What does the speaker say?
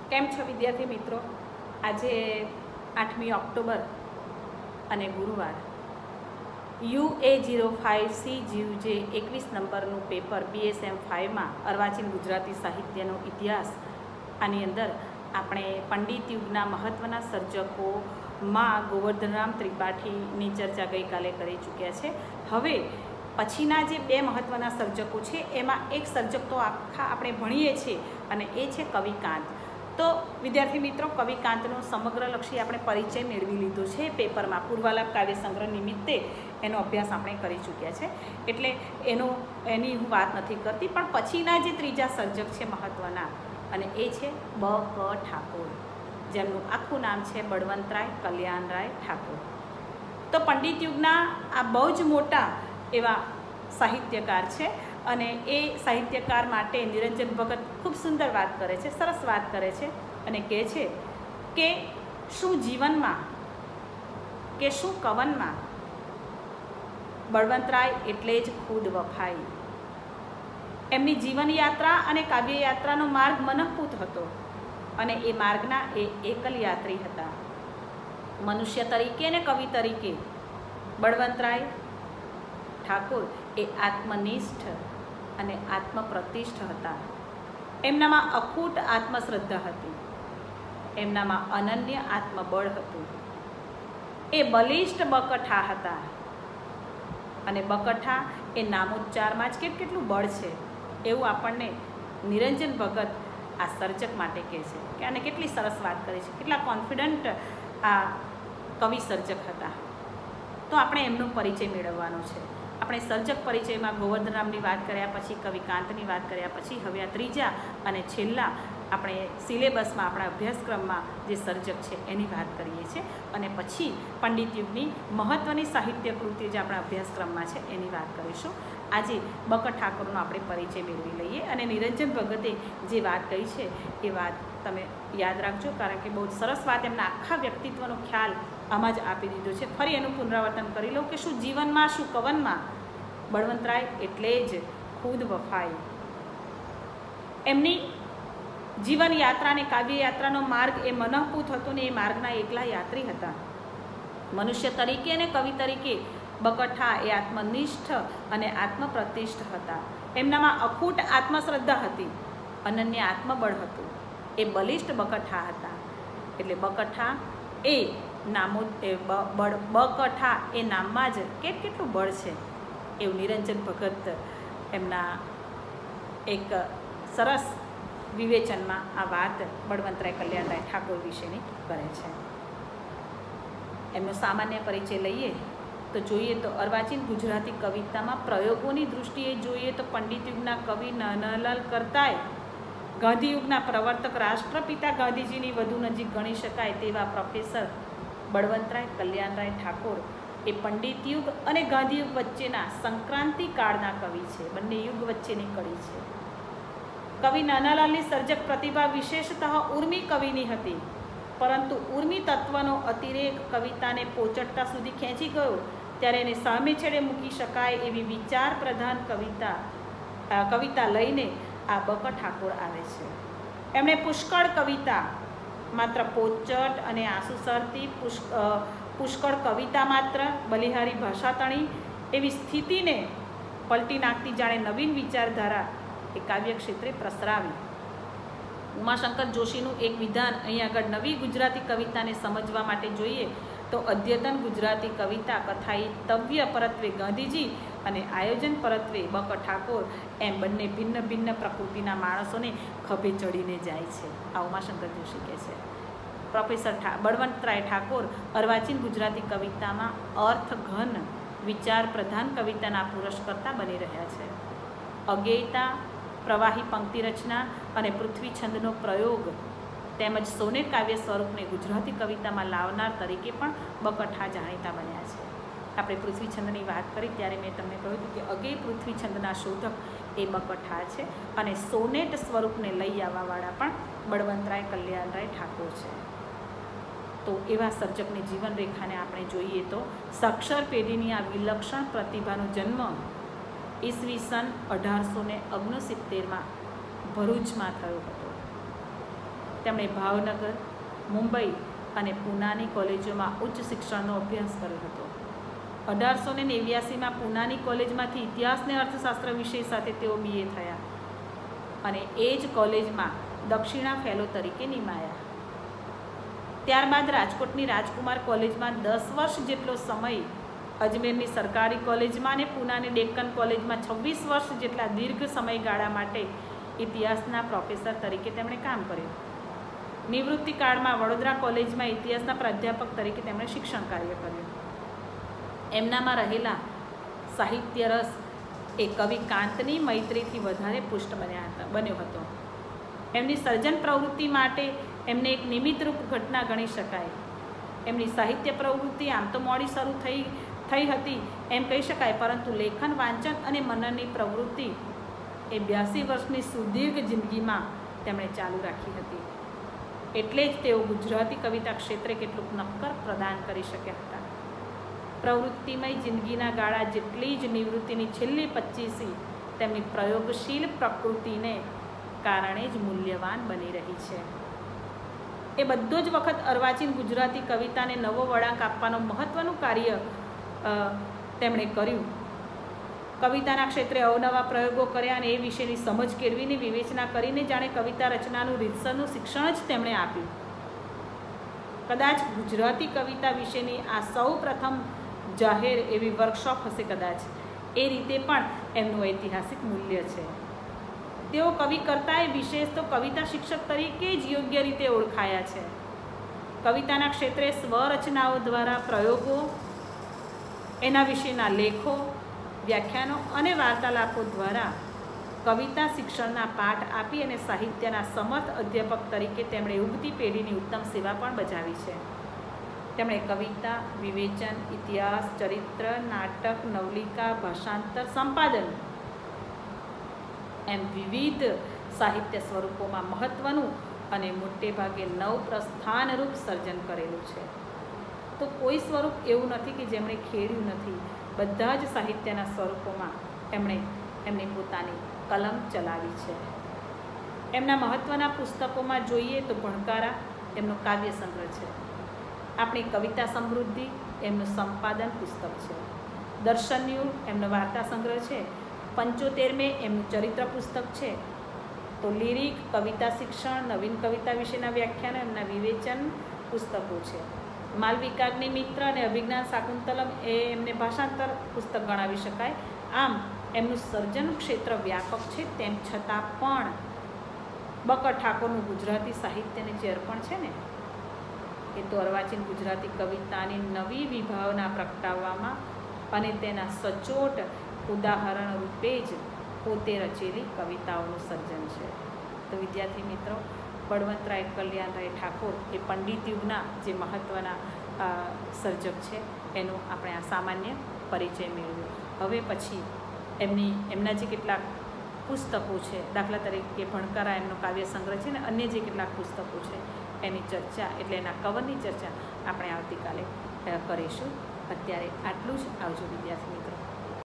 કેમ છો વિદ્યાર્થી મિત્રો? આજે 8મી ઓક્ટોબર અને ગુરુવાર UA05C જીવ જે 21 નંબરનું પેપર BSM 5માં અર્વાચીન ગુજરાતી સાહિત્યનો ઇતિહાસ, આની અંદર આપણે પંડિત યુગના મહત્ત્વના સર્જકોમાં ગોવર્ધનરામ ત્રિપાઠીની ચર્ચા ગઈકાલે કરી ચૂક્યા છે. હવે પછીના જે બે મહત્ત્વના સર્જકો છે એમાં એક સર્જક તો આખા આપણે ભણીએ છીએ અને એ છે કવિકાંત. તો વિદ્યાર્થી મિત્રો, કવિકાંતનો સમગ્રલક્ષી આપણે પરિચય મેળવી લીધો છે પેપરમાં. પૂર્વાલાપ કાવ્ય સંગ્રહ નિમિત્તે એનો અભ્યાસ આપણે કરી ચૂક્યા છે, એટલે એની હું વાત નથી કરતી. પણ પછીના જે ત્રીજા સર્જક છે મહત્ત્વના, અને એ છે B.K. ઠાકોર, જેમનું આખું નામ છે બળવંતરાય કલ્યાણરાય ઠાકોર. તો પંડિત યુગના આ બહુ જ મોટા એવા સાહિત્યકાર છે, અને એ સાહિત્યકાર માટે નિરંજન ભગત ખૂબ સુંદર વાત કરે છે, સરસ વાત કરે છે, અને કહે છે કે શું જીવનમાં કે શું કવનમાં બળવંતરાય એટલે જ ખુદ વફાઈ. એમની જીવનયાત્રા અને કાવ્યયાત્રાનો માર્ગ મનઃપૂત હતો, અને એ માર્ગના એ એકલ યાત્રી હતા. મનુષ્ય તરીકે અને કવિ તરીકે બળવંતરાય ઠાકોર એ આત્મનિષ્ઠ અને આત્મપ્રતિષ્ઠ હતા. એમનામાં અખૂટ આત્મશ્રદ્ધા હતી, એમનામાં અનન્ય આત્મબળ હતું. એ બલિષ્ઠ બકઠા હતા, અને બકઠા એ નામોચ્ચારમાં જ કેટલું બળ છે એવું આપણને નિરંજન ભગત આ સર્જક માટે કહે છે કે આને કેટલી સરસ વાત કરી છે, કેટલા કોન્ફિડન્ટ આ કવિ સર્જક હતા. તો આપણે એમનો પરિચય મેળવવાનો છે. આપણે સર્જક પરિચયમાં ગોવર્ધનરામની વાત કર્યા પછી, કવિકાંતની વાત કર્યા પછી, હવે આ ત્રીજા અને છેલ્લા આપણે સિલેબસમાં આપણા અભ્યાસક્રમમાં જે સર્જક છે એની વાત કરીએ છીએ, અને પછી પંડિત યુગની મહત્ત્વની સાહિત્ય કૃતિ જે આપણા અભ્યાસક્રમમાં છે એની વાત કરીશું. આજે B.K. ઠાકોરનો આપણે પરિચય મેળવી લઈએ, અને નિરંજન ભગતે જે વાત કહી છે એ વાત તમે યાદ રાખજો, કારણ કે બહુ સરસ વાત, એમના આખા વ્યક્તિત્વનો ખ્યાલ આમાં જ આપી દીધો છે. ફરી એનું પુનરાવર્તન કરી લઉં કે શું જીવનમાં શું કવનમાં બળવંતરાય એટલે જ ખુદ વફાઈ. એમની જીવન યાત્રા અને કાવ્ય યાત્રાનો માર્ગ એ મનઃપૂત હતો, ને એ માર્ગના એકલા યાત્રી હતા. મનુષ્ય તરીકે અને કવિ તરીકે બકઠા એ આત્મનિષ્ઠ અને આત્મપ્રતિષ્ઠ હતા. એમનામાં અખૂટ આત્મશ્રદ્ધા હતી, અનન્ય આત્મબળ હતું. એ બલિષ્ઠ બકઠા હતા. એટલે બકઠા એ નામો બકઠા એ નામમાં જ કેટલું બળ છે એવું નિરંજન ભગત એમના એક સરસ વિવેચનમાં આ વાત બળવંતરાય કલ્યાણરાય ઠાકોર વિશેની કરે છે. એમનો સામાન્ય પરિચય લઈએ તો જોઈએ તો અર્વાચીન ગુજરાતી કવિતામાં પ્રયોગોની દૃષ્ટિએ જોઈએ તો પંડિત યુગના કવિ નરહરલાલ કરતાંય ગાંધીયુગના પ્રવર્તક રાષ્ટ્રપિતા ગાંધીજીની વધુ નજીક ગણી શકાય તેવા પ્રોફેસર બળવંતરાય કલ્યાણરાય ઠાકોર એ પંડિત યુગ અને ગાંધીયુગ વચ્ચેના સંક્રાંતિ કાળના કવિ છે. બંને યુગ વચ્ચેની કડી છે. કવિ નાનાલાલની સર્જક પ્રતિભા વિશેષતઃ ઉર્મી કવિની હતી, પરંતુ ઉર્મી તત્વનો અતિરેક કવિતાને પોચડતા સુધી ખેંચી ગયો ત્યારે એને સામે છેડે મૂકી શકાય એવી વિચાર પ્રધાન કવિતા લઈને આ B.K. ઠાકોર આવે છે. એમણે પુષ્કળ કવિતા માત્ર પોચટ અને આંસુસરતી, પુષ્કળ કવિતા માત્ર બલિહારી ભાષાતણી એવી સ્થિતિને પલટી નાખતી જાણે નવીન વિચારધારા એ કાવ્ય ક્ષેત્રે પ્રસરાવી. ઉમાશંકર જોશીનું એક વિધાન અહીં આગળ નવી ગુજરાતી કવિતાને સમજવા માટે જોઈએ તો અદ્યતન ગુજરાતી કવિતા કથાયિતવ્ય પરત્વે ગાંધીજી અને આયોજન પરત્વે B.K. ઠાકોર એમ બંને ભિન્ન ભિન્ન પ્રકૃતિના માણસોને ખભે ચડીને જાય છે. આ ઉમાશંકર જોશી કહે છે. પ્રોફેસર બળવંતરાય ઠાકોર અર્વાચીન ગુજરાતી કવિતામાં અર્થઘન વિચાર પ્રધાન કવિતાના પુરસ્કર્તા બની રહ્યા છે. અગેયતા, પ્રવાહી પંક્તિ રચના અને પૃથ્વી છંદનો પ્રયોગ તેમજ સોનેટ કાવ્ય સ્વરૂપને ગુજરાતી કવિતામાં લાવનાર તરીકે પણ B.K. ઠા જાણીતા બન્યા છે. આપણે પૃથ્વી છંદની વાત કરી ત્યારે મેં તમને કહ્યું હતું કે અગેય પૃથ્વી છંદના શોધક એ B.K. ઠા છે, અને સોનેટ સ્વરૂપને લઈ આવવાવાળા પણ બળવંતરાય કલ્યાણરાય ઠાકોર છે. તો એવા સર્જકની જીવનરેખાને આપણે જોઈએ તો સાક્ષર પેઢીની આ વિલક્ષણ પ્રતિભાનો જન્મ ઈસવીસન 1869માં ભરૂચમાં થયો હતો. તેમણે ભાવનગર, મુંબઈ અને પૂનાની કોલેજોમાં ઉચ્ચ શિક્ષણનો અભ્યાસ કર્યો હતો. 1889માં પૂનાની કોલેજમાંથી ઇતિહાસ અને અર્થશાસ્ત્ર વિષય સાથે તેઓ BA થયા અને એ જ કોલેજમાં દક્ષિણા ફેલો તરીકે નિમાયા. ત્યારબાદ રાજકોટની રાજકુમાર કોલેજમાં 10 વર્ષ જેટલો સમય, અજમેરની સરકારી કોલેજમાં અને પૂનાની ડેક્કન કોલેજમાં 26 વર્ષ જેટલા દીર્ઘ સમયગાળા માટે ઇતિહાસના પ્રોફેસર તરીકે તેમણે કામ કર્યું. નિવૃત્તિ કાળમાં વડોદરા કોલેજમાં ઇતિહાસના પ્રાધ્યાપક તરીકે તેમણે શિક્ષણ કાર્ય કર્યું. એમનામાં રહેલા સાહિત્ય રસ એ કવિ કાંતની મૈત્રીથી વધારે પુષ્ટ બન્યો હતો. એમની સર્જન પ્રવૃત્તિ માટે એમને એક નિમિત્તરૂપ ઘટના ગણી શકાય. એમની સાહિત્ય પ્રવૃત્તિ આમ તો મોડી શરૂ થઈ હતી એમ કહી શકાય, પરંતુ લેખન, વાંચન અને મનનની પ્રવૃત્તિ એ 82 વર્ષની સુદીર્ઘ જિંદગીમાં તેમણે ચાલુ રાખી હતી. એટલે જ તેઓ ગુજરાતી કવિતા ક્ષેત્રે કેટલુંક નક્કર પ્રદાન કરી શક્યા હતા. પ્રવૃત્તિમય જિંદગીના ગાળા જેટલી જ નિવૃત્તિની છેલ્લી 25 તેમની પ્રયોગશીલ પ્રકૃતિને કારણે જ મૂલ્યવાન બની રહી છે. એ બધો જ વખત અર્વાચીન ગુજરાતી કવિતાને નવો વળાંક આપવાનું મહત્ત્વનું કાર્ય તેમણે કર્યું. કવિતાના ક્ષેત્રે અવનવા પ્રયોગો કર્યા અને એ વિશેની સમજ કેળવીને વિવેચના કરીને જાણે કવિતા રચનાનું રીતસરનું શિક્ષણ જ તેમણે આપ્યું. કદાચ ગુજરાતી કવિતા વિશેની આ સૌ પ્રથમ જાહેર એવી વર્કશોપ હશે કદાચ. એ રીતે પણ એમનું ઐતિહાસિક મૂલ્ય છે. તેઓ કવિ કરતાંય વિશેષ તો કવિતા શિક્ષક તરીકે જ યોગ્ય રીતે ઓળખાયા છે. કવિતાના ક્ષેત્રે સ્વરચનાઓ દ્વારા પ્રયોગો, એના વિશેના લેખો, વ્યાખ્યાનો અને વાર્તાલાપો દ્વારા કવિતા શિક્ષણના પાઠ આપી અને સાહિત્યના સમર્થ અધ્યાપક તરીકે તેમણે ઉગતી પેઢીની ઉત્તમ સેવા પણ બજાવી છે. તેમણે કવિતા, વિવેચન, ઇતિહાસ, ચરિત્ર, નાટક, નવલિકા, ભાષાંતર, સંપાદન એમ વિવિધ સાહિત્ય સ્વરૂપોમાં મહત્ત્વનું અને મોટે ભાગે નવપ્રસ્થાનરૂપ સર્જન કરેલું છે. તો કોઈ સ્વરૂપ એવું નથી કે જેમણે ખેડ્યું નથી. બધા જ સાહિત્યના સ્વરૂપોમાં એમણે એમની પોતાની કલમ ચલાવી છે. એમના મહત્ત્વના પુસ્તકોમાં જોઈએ તો ભણકારા એમનો કાવ્ય સંગ્રહ છે. આપણી કવિતા સમૃદ્ધિ એમનું સંપાદન પુસ્તક છે. દર્શન્યુ એમનો વાર્તા સંગ્રહ છે. 75 એમનું ચરિત્ર પુસ્તક છે. તો લિરિક, કવિતા શિક્ષણ, નવીન કવિતા વિશેના વ્યાખ્યાનો એમના વિવેચન પુસ્તકો છે. માલવિકાગ્નિ મિત્ર અને અભિજ્ઞાન શાકુંતલમ એ એમને ભાષાંતર પુસ્તક ગણાવી શકાય. આમ એમનું સર્જન ક્ષેત્ર વ્યાપક છે. તેમ છતાં પણ બકર ઠાકોરનું ગુજરાતી સાહિત્યની જે અર્પણ છે ને, એ તો અર્વાચીન ગુજરાતી કવિતાની નવી વિભાવના પ્રગટાવવામાં અને તેના સચોટ ઉદાહરણ રૂપે જ પોતે રચેલી કવિતાઓનું સર્જન છે. તો વિદ્યાર્થી મિત્રો, બળવંતરાય કલ્યાણરાય ઠાકોર એ પંડિત યુગના જે મહત્ત્વના સર્જક છે એનો આપણે આ સામાન્ય પરિચય મેળવ્યો. હવે પછી એમના જે કેટલાક પુસ્તકો છે, દાખલા તરીકે ભણકારા એમનો કાવ્ય સંગ્રહ છે ને અન્ય જે કેટલાક પુસ્તકો છે એની ચર્ચા, એટલે એના કવરની ચર્ચા આપણે આવતીકાલે કરીશું. અત્યારે આટલું જ. આવજો વિદ્યાર્થી મિત્રો.